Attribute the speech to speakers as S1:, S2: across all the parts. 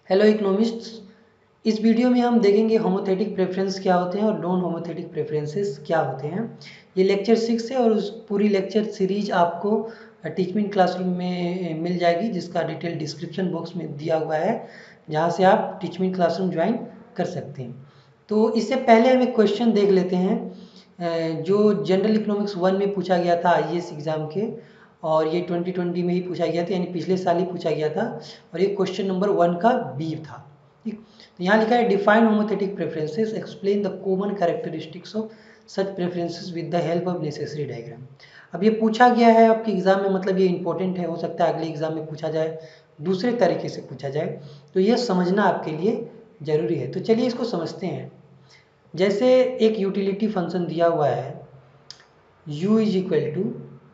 S1: Hello economists. इस video में हम देखेंगे होमोथेटिक प्रेफरेंस क्या होते हैं और नॉन होमोथेटिक प्रेफरेंसेस क्या होते हैं। ये लेक्चर 6 है और उस पूरी लेक्चर सीरीज आपको टीचमिंट क्लासरूम में मिल जाएगी, जिसका डिटेल डिस्क्रिप्शन बॉक्स में दिया हुआ है, जहाँ से आप टीचमिंट क्लासरूम ज्वाइन कर सकते हैं। तो इससे पहले हम एक क्वेश्चन देख लेते हैं जो जनरल इकोनॉमिक्स 1 में पूछा गया था IAS एग्ज़ाम के, और ये 2020 में ही पूछा गया था, यानी पिछले साल ही पूछा गया था, और ये क्वेश्चन नंबर 1 का बी था। ठीक, तो यहाँ लिखा है define homothetic preferences, explain the common characteristics of such preferences with the help of necessary diagram. अब ये पूछा गया है आपके एग्जाम में, मतलब ये इंपॉर्टेंट है, हो सकता है अगले एग्जाम में पूछा जाए, दूसरे तरीके से पूछा जाए, तो यह समझना आपके लिए जरूरी है। तो चलिए इसको समझते हैं। जैसे एक यूटिलिटी फंक्शन दिया हुआ है u is equal to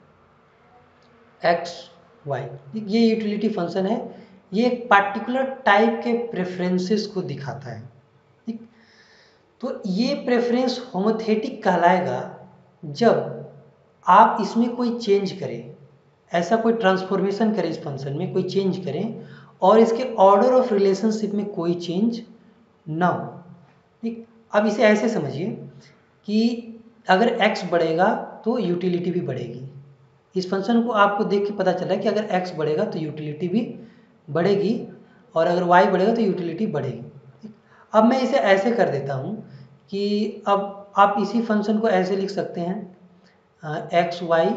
S1: x y, ये यूटिलिटी फंक्शन है, ये एक पार्टिकुलर टाइप के प्रेफरेंसेस को दिखाता है। ठीक, तो ये प्रेफरेंस होमोथेटिक कहलाएगा जब आप इसमें कोई चेंज करें, ऐसा कोई ट्रांसफॉर्मेशन करें, इस फंक्शन में कोई चेंज करें और इसके ऑर्डर ऑफ रिलेशनशिप में कोई चेंज ना हो। ठीक, अब इसे ऐसे समझिए कि अगर x बढ़ेगा तो यूटिलिटी भी बढ़ेगी। इस फंक्शन को आपको देख के पता चला है कि अगर x बढ़ेगा तो यूटिलिटी भी बढ़ेगी, और अगर y बढ़ेगा तो यूटिलिटी बढ़ेगी। अब मैं इसे ऐसे कर देता हूँ कि अब आप इसी फंक्शन को ऐसे लिख सकते हैं एक्स वाई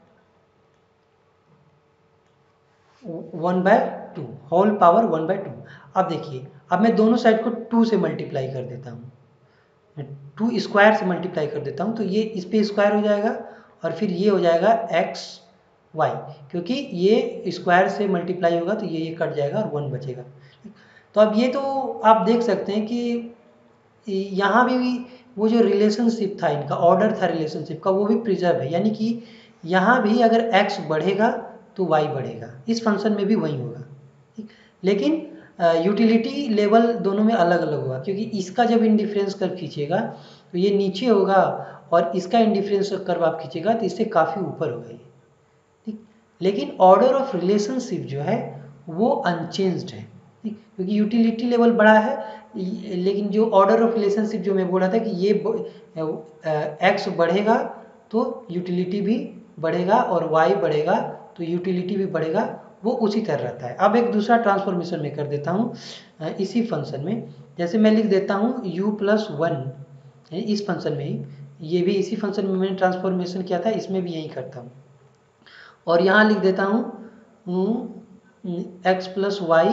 S1: 1/2 होल पावर 1/2। अब देखिए, अब मैं दोनों साइड को 2 से मल्टीप्लाई कर देता हूँ, 2 स्क्वायर से मल्टीप्लाई कर देता हूँ, तो ये इस पे स्क्वायर हो जाएगा और फिर ये हो जाएगा एक्स वाई, क्योंकि ये स्क्वायर से मल्टीप्लाई होगा तो ये कट जाएगा और 1 बचेगा। तो अब ये तो आप देख सकते हैं कि यहाँ भी वो जो रिलेशनशिप था, इनका ऑर्डर था रिलेशनशिप का, वो भी प्रिजर्व है, यानी कि यहाँ भी अगर x बढ़ेगा तो y बढ़ेगा, इस फंक्शन में भी वही होगा। ठीक, लेकिन यूटिलिटी लेवल दोनों में अलग अलग होगा, क्योंकि इसका जब इंडिफरेंस कर्व खींचेगा तो ये नीचे होगा, और इसका इंडिफरेंस कर्व आप खींचेगा तो इससे काफ़ी ऊपर होगा ये। ठीक, लेकिन ऑर्डर ऑफ रिलेशनशिप जो है वो अनचेंज्ड है। ठीक, क्योंकि यूटिलिटी लेवल बड़ा है, लेकिन जो ऑर्डर ऑफ रिलेशनशिप जो मैं बोला था कि ये एक्स बढ़ेगा तो यूटिलिटी भी बढ़ेगा और वाई बढ़ेगा तो यूटिलिटी भी बढ़ेगा, वो उसी तरह रहता है। अब एक दूसरा ट्रांसफॉर्मेशन में कर देता हूँ इसी फंक्शन में। जैसे मैं लिख देता हूँ u+1 इस फंक्शन में ही, ये भी इसी फंक्शन में मैंने ट्रांसफॉर्मेशन किया था, इसमें भी यही करता हूँ, और यहाँ लिख देता हूँ x+y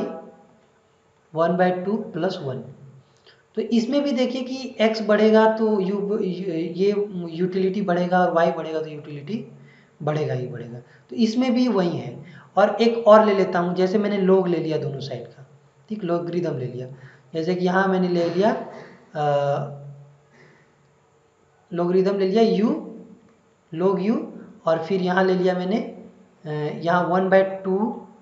S1: 1/2+1। तो इसमें भी देखिए कि x बढ़ेगा तो ये यूटिलिटी बढ़ेगा, और y बढ़ेगा तो यूटिलिटी बढ़ेगा ही बढ़ेगा। तो इसमें भी वही है। और एक और ले लेता हूँ, जैसे मैंने लोग ले लिया दोनों साइड का, ठीक, लॉगरिथम ले लिया। जैसे कि यहाँ मैंने ले लिया लॉगरिथम ले लिया u log u, और फिर यहाँ ले लिया मैंने यहाँ 1/2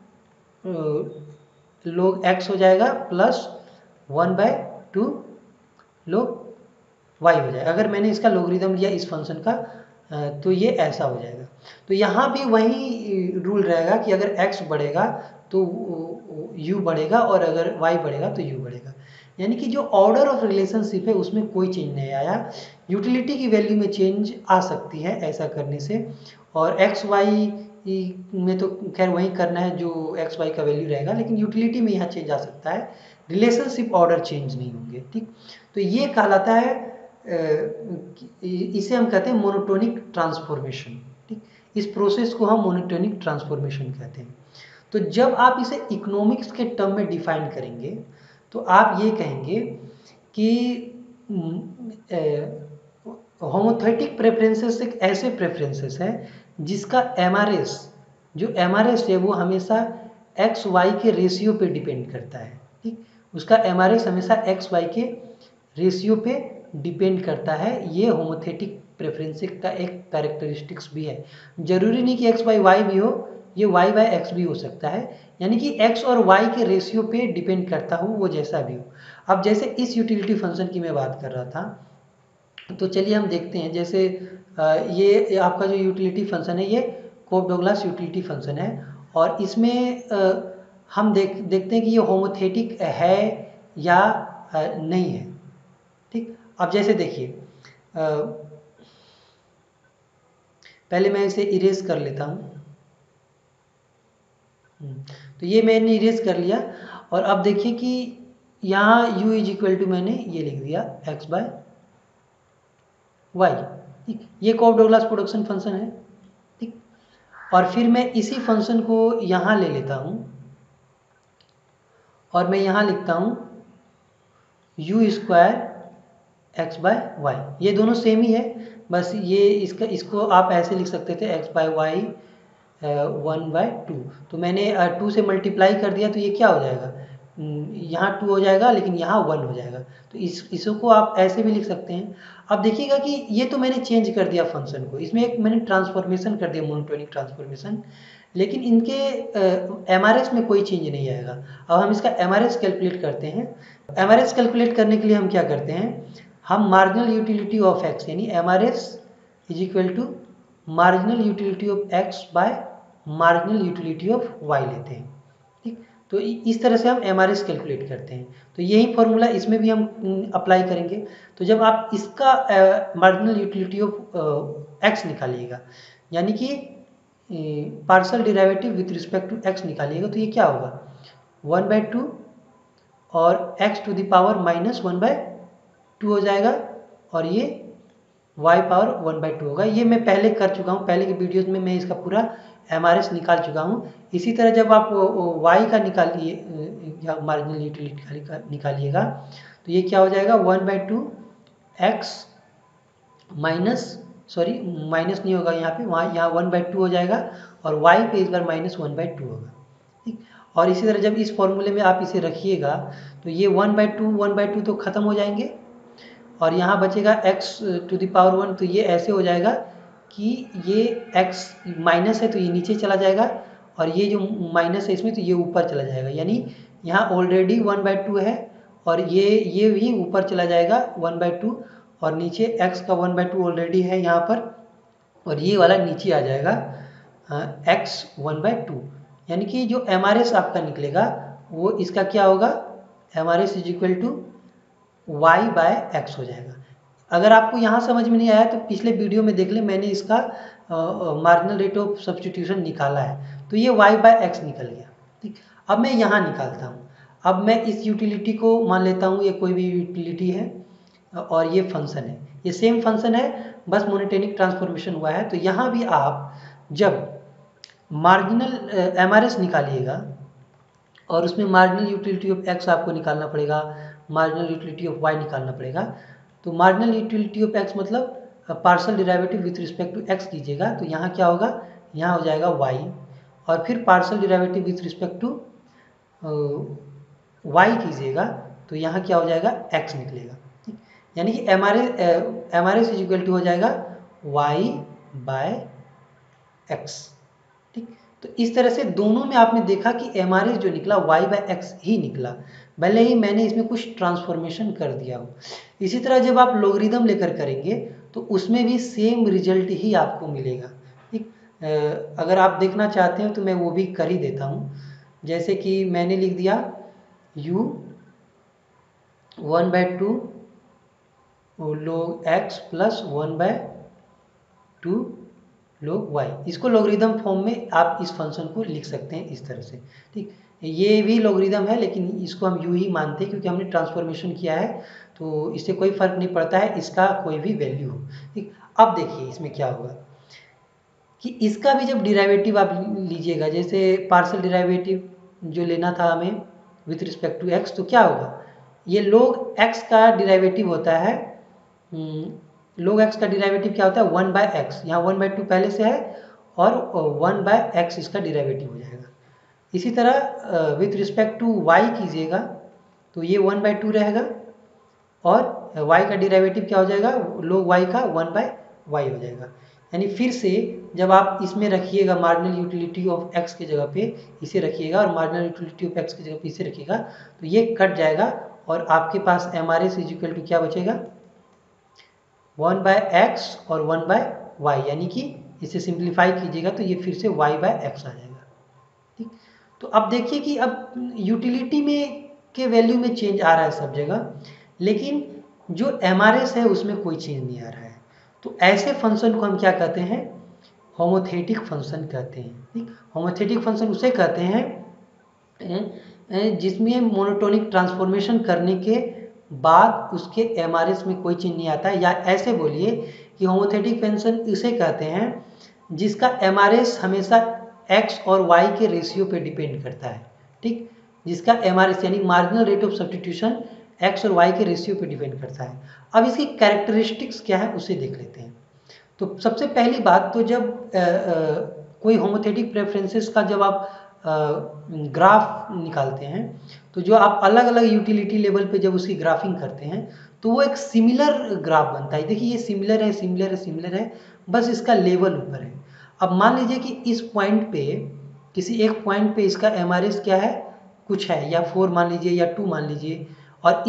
S1: log x हो जाएगा प्लस 1/2 log y हो जाएगा। अगर मैंने इसका लॉगरिथम लिया इस फंक्शन का तो ये ऐसा हो जाएगा। तो यहाँ भी वही रूल रहेगा कि अगर x बढ़ेगा तो u बढ़ेगा, और अगर y बढ़ेगा तो u बढ़ेगा, यानी कि जो ऑर्डर ऑफ रिलेशनशिप है उसमें कोई चेंज नहीं आया। यूटिलिटी की वैल्यू में चेंज आ सकती है ऐसा करने से, और एक्स वाई में तो खैर वही करना है जो एक्स वाई का वैल्यू रहेगा, लेकिन यूटिलिटी में यहाँ चेंज आ सकता है, रिलेशनशिप ऑर्डर चेंज नहीं होंगे। ठीक, तो ये कहलाता है इसे हम कहते हैं मोनोटोनिक ट्रांसफॉर्मेशन। ठीक, इस प्रोसेस को हम मोनोटोनिक ट्रांसफॉर्मेशन कहते हैं। तो जब आप इसे इकोनॉमिक्स के टर्म में डिफाइन करेंगे तो आप ये कहेंगे कि होमोथेटिक प्रेफरेंसेस एक ऐसे प्रेफरेंसेस हैं जिसका एमआरएस, जो एमआरएस है वो हमेशा एक्स वाई के रेशियो पे डिपेंड करता है। ठीक, उसका एमआरएस हमेशा एक्स वाई के रेशियो पे डिपेंड करता है। ये होमोथेटिक प्रेफरेंसेस का एक कैरेक्टरिस्टिक्स भी है। जरूरी नहीं कि एक्स बाई वाई भी हो, ये वाई बाई एक्स भी हो सकता है, यानी कि एक्स और वाई के रेशियो पे डिपेंड करता हो, वो जैसा भी हो। अब जैसे इस यूटिलिटी फंक्शन की मैं बात कर रहा था, तो चलिए हम देखते हैं। जैसे ये आपका जो यूटिलिटी फंक्शन है ये कोप डोगलास यूटिलिटी फंक्शन है, और इसमें हम देखते हैं कि ये होमोथेटिक है या नहीं है। ठीक, अब जैसे देखिए, पहले मैं इसे इरेज कर लेता हूँ। तो ये मैंने इरेज कर लिया, और अब देखिए कि यहाँ u इज इक्वल टू मैंने ये लिख दिया x बाय वाई। ठीक, ये कॉफ डोगलास प्रोडक्शन फंक्शन है। ठीक, और फिर मैं इसी फंक्शन को यहाँ ले लेता हूँ और मैं यहाँ लिखता हूँ u square x by y. ये दोनों सेम ही है, बस ये इसको आप ऐसे लिख सकते थे x बाय वाई 1/2। तो मैंने 2 से मल्टीप्लाई कर दिया, तो ये क्या हो जाएगा, यहाँ 2 हो जाएगा लेकिन यहाँ 1 हो जाएगा। तो इसको आप ऐसे भी लिख सकते हैं। अब देखिएगा कि ये तो मैंने चेंज कर दिया फंक्शन को, इसमें एक मैंने ट्रांसफॉर्मेशन कर दिया, मोनोटोनिक ट्रांसफॉर्मेशन, लेकिन इनके MRS में कोई चेंज नहीं आएगा। अब हम इसका MRS कैलकुलेट करते हैं। MRS कैलकुलेट करने के लिए हम क्या करते हैं, हम मार्जिनल यूटिलिटी ऑफ x यानी MRS is equal to marginal utility of x by marginal utility of y लेते हैं। ठीक, तो इस तरह से हम MRS कैलकुलेट करते हैं। तो यही फॉर्मूला इसमें भी हम अप्लाई करेंगे। तो जब आप इसका मार्जिनल यूटिलिटी ऑफ x निकालिएगा, यानी कि partial derivative with respect to x निकालिएगा, तो ये क्या होगा, 1/2 और x टू द पावर -1/2 हो जाएगा, और ये y पावर 1/2 होगा। ये मैं पहले कर चुका हूँ, पहले के वीडियोस में मैं इसका पूरा MRS निकाल चुका हूँ। इसी तरह जब आप y का निकालिए, मार्जिनल यूटिलिटी निकालिएगा, तो ये क्या हो जाएगा, 1/2 x माइनस, सॉरी माइनस नहीं होगा यहाँ पे, यहाँ 1/2 हो जाएगा, और y पे इस बार -1/2 होगा। ठीक, और इसी तरह जब इस फॉर्मूले में आप इसे रखिएगा, तो ये 1/2 तो ख़त्म हो जाएंगे, और यहाँ बचेगा x टू द पावर 1। तो ये ऐसे हो जाएगा कि ये x माइनस है तो ये नीचे चला जाएगा, और ये जो माइनस है इसमें तो ये ऊपर चला जाएगा, यानी यहाँ ऑलरेडी 1/2 है, और ये भी ऊपर चला जाएगा 1/2, और नीचे x का 1/2 ऑलरेडी है यहाँ पर, और ये वाला नीचे आ जाएगा x 1/2। यानी कि जो MRS आपका निकलेगा वो इसका क्या होगा, MRS is equal to y by x हो जाएगा। अगर आपको यहाँ समझ में नहीं आया तो पिछले वीडियो में देख ले, मैंने इसका मार्जिनल रेट ऑफ सब्स्टिट्यूशन निकाला है, तो ये y बाय एक्स निकल गया। ठीक, अब मैं यहाँ निकालता हूँ। अब मैं इस यूटिलिटी को मान लेता हूँ, ये कोई भी यूटिलिटी है, और ये फंक्शन है, ये सेम फंक्शन है, बस मोनोटोनिक ट्रांसफॉर्मेशन हुआ है। तो यहाँ भी आप जब मार्जिनल MRS निकालिएगा, और उसमें मार्जिनल यूटिलिटी ऑफ x आपको निकालना पड़ेगा, मार्जिनल यूटिलिटी ऑफ y निकालना पड़ेगा। तो मार्जिनल यूटिलिटी ऑफ x मतलब partial derivative with respect to x कीजिएगा, तो यहाँ क्या होगा, यहाँ हो जाएगा y, और फिर partial derivative with respect to y कीजिएगा, तो यहाँ क्या हो जाएगा, x निकलेगा। ठीक, यानी कि MRS इज इक्वल टू हो जाएगा y बाय एक्स। ठीक, तो इस तरह से दोनों में आपने देखा कि MRS जो निकला y बाय एक्स ही निकला, भले ही मैंने इसमें कुछ ट्रांसफॉर्मेशन कर दिया हो। इसी तरह जब आप लॉगरिदम लेकर करेंगे तो उसमें भी सेम रिजल्ट ही आपको मिलेगा। ठीक, अगर आप देखना चाहते हैं तो मैं वो भी कर ही देता हूँ। जैसे कि मैंने लिख दिया u 1/2 log x plus 1/2 log y। इसको लॉगरिदम फॉर्म में आप इस फंक्शन को लिख सकते हैं इस तरह से। ठीक, ये भी लॉगरिदम है लेकिन इसको हम यू ही मानते हैं क्योंकि हमने ट्रांसफॉर्मेशन किया है, तो इससे कोई फर्क नहीं पड़ता है इसका कोई भी वैल्यू हो। ठीक, अब देखिए इसमें क्या होगा कि इसका भी जब डिराइवेटिव आप लीजिएगा, जैसे पार्शियल डिराइवेटिव जो लेना था हमें विथ रिस्पेक्ट टू एक्स, तो क्या होगा, ये log x का डिराइवेटिव होता है, log x का डिराइवेटिव क्या होता है, 1/x, यहाँ 1/2 पहले से है, और 1/x इसका डिराइवेटिव हो जाएगा। इसी तरह विथ रिस्पेक्ट टू y कीजिएगा, तो ये 1/2 रहेगा, और y का डिराइवेटिव क्या हो जाएगा, log y का 1/y हो जाएगा। यानी फिर से जब आप इसमें रखिएगा मार्जिनल यूटिलिटी ऑफ x की जगह पे इसे रखिएगा, और मार्जिनल यूटिलिटी ऑफ x की जगह पे इसे रखिएगा, तो ये कट जाएगा, और आपके पास MRS इज इक्वल टू क्या बचेगा, 1/x और 1/y, यानी कि इसे सिंप्लीफाई कीजिएगा तो ये फिर से y बाय एक्स आ जाएगा। ठीक, तो तो अब देखिए कि अब यूटिलिटी में के वैल्यू में चेंज आ रहा है सब जगह, लेकिन जो एमआरएस है उसमें कोई चेंज नहीं आ रहा है। तो ऐसे फंक्शन को हम क्या कहते हैं, होमोथेटिक फंक्शन कहते हैं। ठीक, होमोथेटिक फंक्शन उसे कहते हैं जिसमें मोनोटोनिक ट्रांसफॉर्मेशन करने के बाद उसके एमआरएस में कोई चेंज नहीं आता है, या ऐसे बोलिए कि होमोथेटिक फंक्शन उसे कहते हैं जिसका एमआरएस हमेशा एक्स और वाई के रेशियो पे डिपेंड करता है। ठीक, जिसका एमआरएस यानी marginal rate of substitution x और वाई के रेशियो पे डिपेंड करता है। अब इसकी कैरेक्टरिस्टिक्स क्या है उसे देख लेते हैं। तो सबसे पहली बात तो जब कोई होमोथेटिक प्रेफरेंसेस का जब आप ग्राफ निकालते हैं, तो जो आप अलग अलग यूटिलिटी लेवल पे जब उसकी ग्राफिंग करते हैं तो वो एक सिमिलर ग्राफ बनता है। देखिए ये सिमिलर है, सिमिलर है, सिमिलर है, बस इसका लेवल ऊपर है। अब मान लीजिए कि इस पॉइंट पे, किसी एक पॉइंट पे इसका एमआरएस क्या है, कुछ है, या 4 मान लीजिए या 2 मान लीजिए, और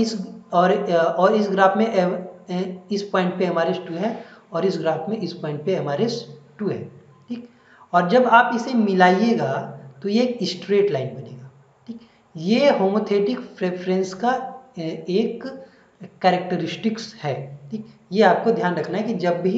S1: इस ग्राफ में इस पॉइंट पे एमआरएस 2 है, और इस ग्राफ में इस पॉइंट पे एमआरएस 2 है। ठीक, और जब आप इसे मिलाइएगा तो ये एक स्ट्रेट लाइन बनेगा। ठीक, ये होमोथेटिक प्रेफरेंस का एक कैरेक्टरिस्टिक्स है। ठीक, ये आपको ध्यान रखना है कि जब भी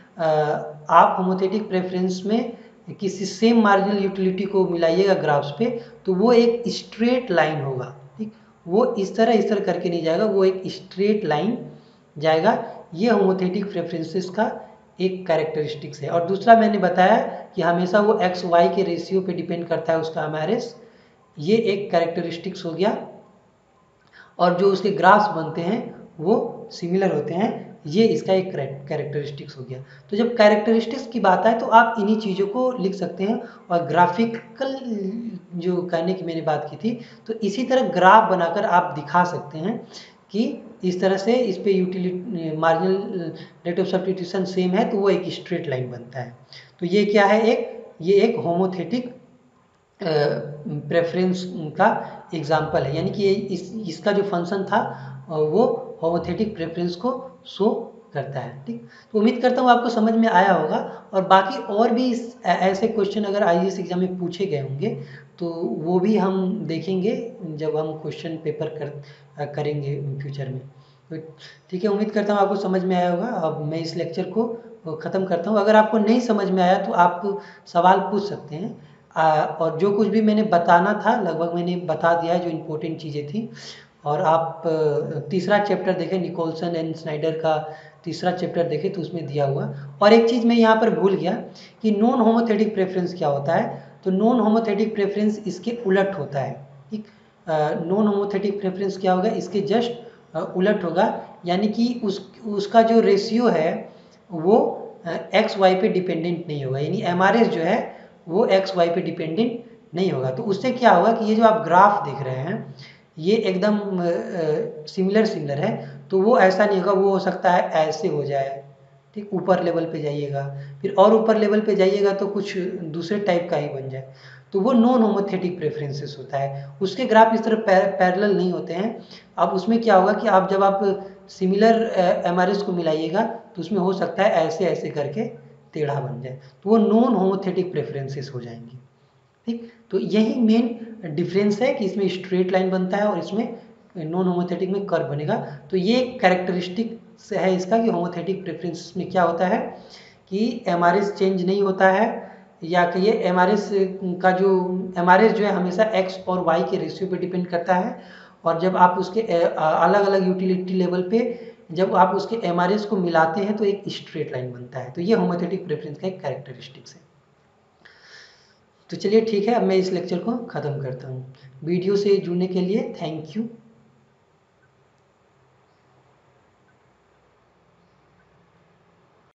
S1: आप होमोथेटिक प्रेफरेंस में किसी सेम मार्जिनल यूटिलिटी को मिलाइएगा ग्राफ्स पे, तो वो एक स्ट्रेट लाइन होगा। ठीक, वो इस तरह करके नहीं जाएगा, वो एक स्ट्रेट लाइन जाएगा। ये होमोथेटिक प्रेफरेंसेस का एक कैरेक्टरिस्टिक्स है। और दूसरा मैंने बताया कि हमेशा वो एक्स वाई के रेशियो पे डिपेंड करता है उसका एमआरएस, ये एक कैरेक्टरिस्टिक्स हो गया। और जो उसके ग्राफ्स बनते हैं वो सिमिलर होते हैं, ये इसका एक कैरेक्टरिस्टिक्स हो गया। तो जब कैरेक्टरिस्टिक्स की बात आए तो आप इन्हीं चीज़ों को लिख सकते हैं। और ग्राफिकल जो कहने की मैंने बात की थी, तो इसी तरह ग्राफ बनाकर आप दिखा सकते हैं कि इस तरह से इस पे utility marginal rate of substitution same है, तो वो एक स्ट्रेट लाइन बनता है। तो ये क्या है, ये एक होमोथेटिक प्रेफरेंस का एग्जाम्पल है, यानी कि इसका जो फंक्शन था वो होमोथेटिक प्रेफरेंस को शो करता है। ठीक, तो उम्मीद करता हूँ आपको समझ में आया होगा। और बाकी और भी ऐसे क्वेश्चन अगर आईएएस एग्जाम में पूछे गए होंगे तो वो भी हम देखेंगे जब हम क्वेश्चन पेपर करेंगे फ्यूचर में। तो ठीक है, उम्मीद करता हूँ आपको समझ में आया होगा। अब मैं इस लेक्चर को ख़त्म करता हूँ। अगर आपको नहीं समझ में आया तो आप सवाल पूछ सकते हैं। और जो कुछ भी मैंने बताना था लगभग मैंने बता दिया है, जो इम्पोर्टेंट चीज़ें थी। और आप तीसरा चैप्टर देखें, निकोलसन एंड स्नाइडर का तीसरा चैप्टर देखें तो उसमें दिया हुआ। और एक चीज़ मैं यहाँ पर भूल गया कि नॉन होमोथेटिक प्रेफरेंस क्या होता है। तो नॉन होमोथेटिक प्रेफरेंस इसके उलट होता है। ठीक, नॉन होमोथेटिक प्रेफरेंस क्या होगा, इसके जस्ट उलट होगा, यानी कि उसका जो रेशियो है वो एक्स वाई पे डिपेंडेंट नहीं होगा, यानी एमआरएस जो है वो एक्स वाई पे डिपेंडेंट नहीं होगा। तो उससे क्या होगा कि ये जो आप ग्राफ देख रहे हैं ये एकदम सिमिलर है, तो वो ऐसा नहीं होगा, वो हो सकता है ऐसे हो जाए। ठीक, ऊपर लेवल पे जाइएगा, फिर और ऊपर लेवल पे जाइएगा तो कुछ दूसरे टाइप का ही बन जाए, तो वो नॉन होमोथेटिक प्रेफरेंसेस होता है। उसके ग्राफ इस तरह पैरेलल नहीं होते हैं। अब उसमें क्या होगा कि आप जब आप सिमिलर एमआरएस को मिलाइएगा तो उसमें हो सकता है ऐसे ऐसे करके टेढ़ा बन जाए, तो वो नॉन होमोथेटिक प्रेफरेंसेस हो जाएंगी। ठीक, तो यही मेन डिफरेंस है कि इसमें स्ट्रेट लाइन बनता है और इसमें नॉन होमोथेटिक में कर्व बनेगा। तो ये कैरेक्टरिस्टिक है इसका कि होमोथेटिक प्रेफरेंस में क्या होता है कि एमआरएस चेंज नहीं होता है, या कि ये एमआरएस जो है हमेशा एक्स और वाई के रेशियो पे डिपेंड करता है। और जब आप उसके अलग अलग यूटिलिटी लेवल पे जब आप उसके एमआरएस को मिलाते हैं तो एक स्ट्रेट लाइन बनता है। तो ये होमोथेटिक प्रेफरेंस का एक कैरेक्टरिस्टिक्स है। तो चलिए ठीक है, अब मैं इस लेक्चर को ख़त्म करता हूँ। वीडियो से जुड़ने के लिए थैंक यू।